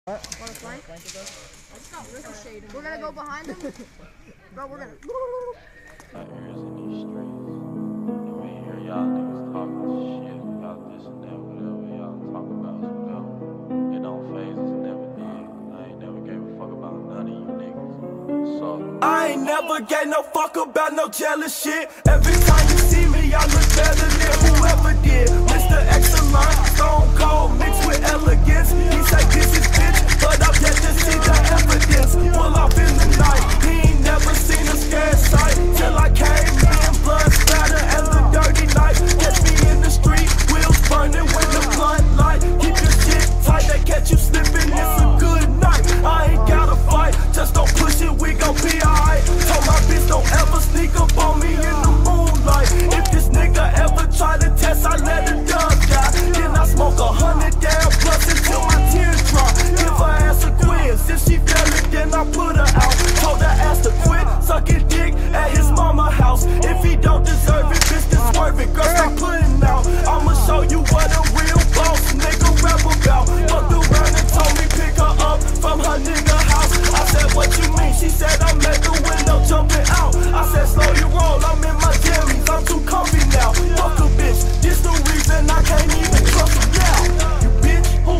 Want to flank? I just got ricocheted. We're gonna go behind him. Bro, we're gonna. My ears in these streets. And we hear y'all niggas talking shit about this and that, whatever y'all talk about, whatever. It don't phase us, never did. I ain't never gave a fuck about none of you niggas. So I ain't never gave no fuck about no jealous shit. Every time you see me, I look better than whoever did. Mr. Excellent, stone cold mixed with elegance. He say this is bitch, but I've yet to see the evidence. Pull off in the night, he ain't never seen a scared sight. Till I came in, blood splatter and the dirty knife. Catch me in the street, wheels burning with the blunt light. Keep your shit tight, they catch you slipping, it's a good night. I ain't gotta fight, just don't push it, we gon' be alright. Told my bitch don't ever sneak up on me in the moonlight. If this nigga ever try to test, I let it dub die. Then I smoke 100 damn plus until my tears drop. Give her ass a quiz, if she fail it, then I put her out. Told her ass to quit, sucking dick at his mama house. If he don't deserve it, bitch, then swerve it, girl, stop putting out. I'ma show you what a real boss nigga rap about. Fucked around and told me pick her up from her nigga house. I said, what you mean? She said, I'm at the window jumping out. I said, slow your roll, I'm in my jammies, I'm too comfy now. Fuck a bitch, this the reason I can't even trust her now. You bitch, who?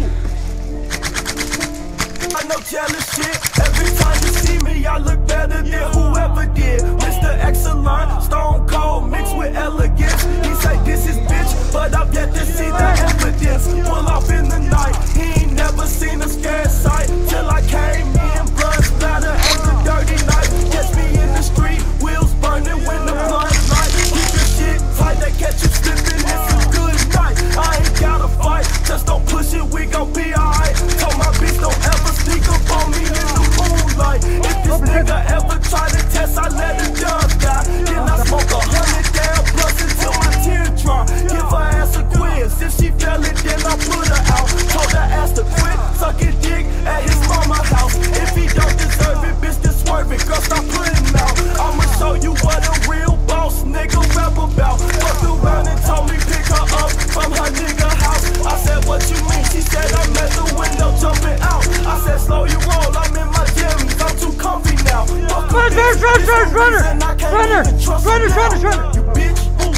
I know jealous shit. Every time you see me, I look better than whoever did. Mr. Excellent, stone cold mixed with elegance. He say this is bitch, but I've yet to see the evidence. Pull off in the night, he ain't never seen a scared sight. Till I came in, blood splatter and the dirty knife. Catch me in the street, wheels burning when the blood light. Keep your shit tight, they catch you slipping, it's a good night. I ain't gotta fight, just don't push it, we gon' be alright. Told my bitch don't ever sneak up on me in the moonlight. If this nigga ever try to test, I let it dub die. Then I smoke 100 damn plus until my tears drop. Give her ass a quiz, if she fail it, then I put her out. Told her ass to quit, sucking dick at his mama house. If he don't deserve it, bitch, then swerve it, girl, stop putting out. I'ma show you what a real boss nigga rap about. Fucked around and told me pick her up from her nigga house. I said, what you mean? She said, I'm at the window jumping out. I said, slow your roll, I'm in my jammies, I'm too comfy now. Runner! You bitch, who?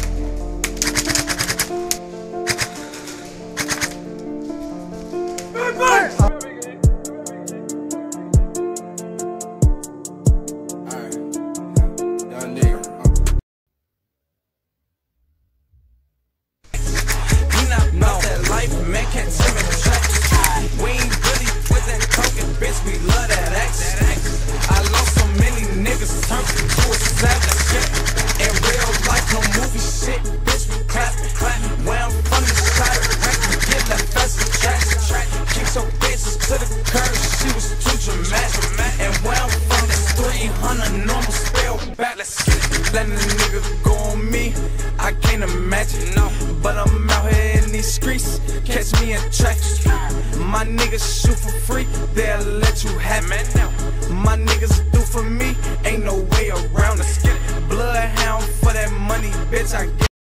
Catch me in traffic. My niggas shoot for free, they'll let you have it. My niggas do for me, ain't no way around it. Bloodhound for that money, bitch, I get